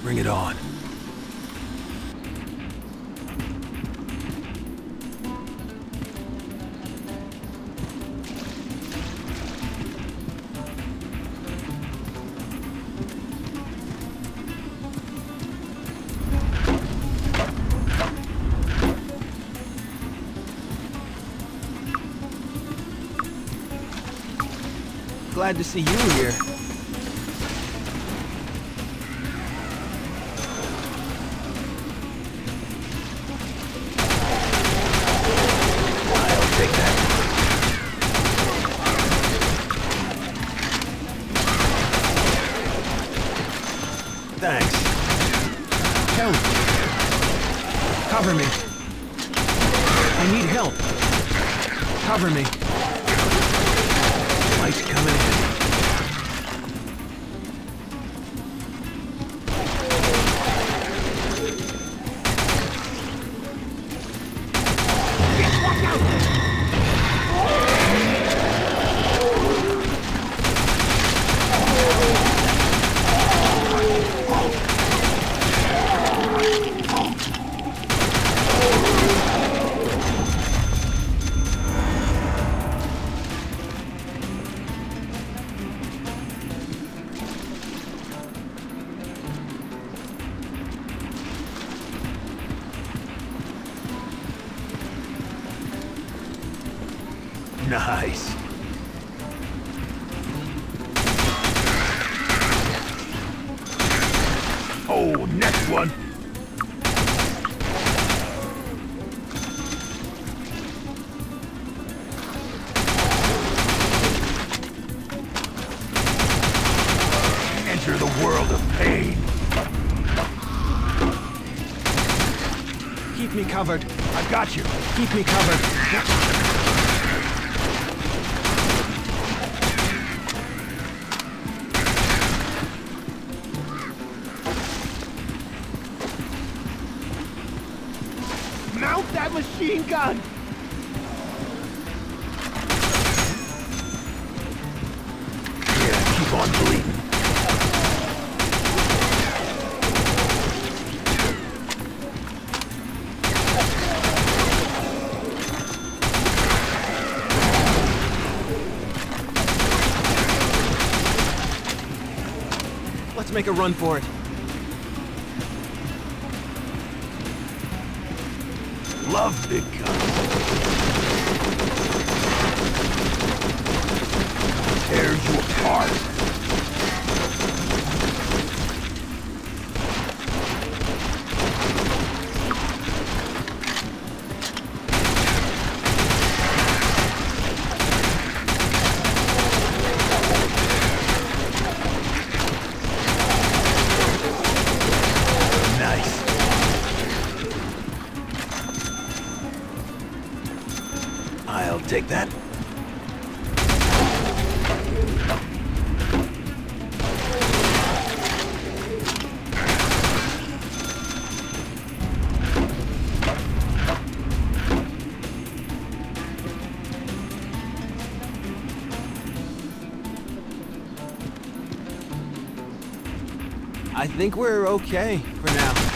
Bring it on. Glad to see you here. I'll take that. Thanks. Help! Cover me. I need help. Cover me. Light's coming in. Nice. Oh, next one. Enter the world of pain. Keep me covered. I've got you. Keep me covered. Mount that machine gun! Yeah, keep on bleeding. Let's make a run for it. Love big guns. Tears you apart. Nice. I'll take that. I think we're okay for now.